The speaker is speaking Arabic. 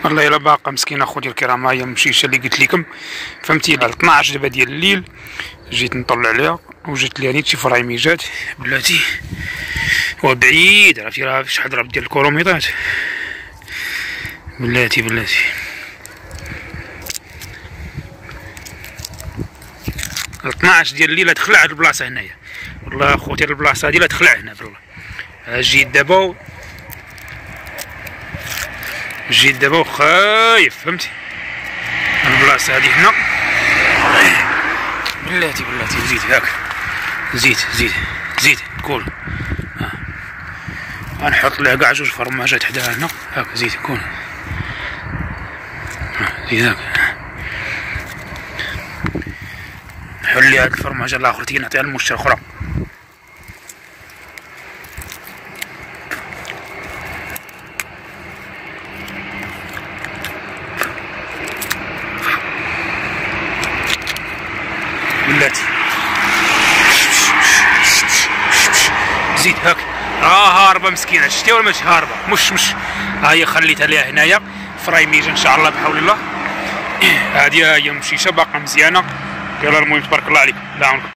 والله الا باقا مسكينه خوتي الكرام. هي مشيشه اللي قلت لكم فهمتي. 12 دابا ديال الليل جيت نطلع عليها وجات لي نيت شي فريميجات بلاتي وبعيد. عرفتي راه شحال ضرب ديال الكروميطات بلاتي 12 ديال الليل تخلع هاد البلاصه هنايا. والله خوتي البلاصه هادي لا تخلع هنا بالله. جيت دابا وخايف فهمتي. البلاصه هادي هنا بلاتي زيد هاك زيد كول. غنحط لها كاع جوج فرماجات حداها هنا هاك. زيد كول زيد هاك. نحل لي هاد الفرماجه الاخر تي نعطيها للمشتري اخرى. بلاتي زيد هاك. هاربه مسكينه شتي ولا ماشي هاربه؟ مش ها هي خليتها ليها هنايا فريميجه ان شاء الله بحول الله. هادي هي مشيشه باقا مزيانه. يلا المهم تبارك الله عليك. لا عمرك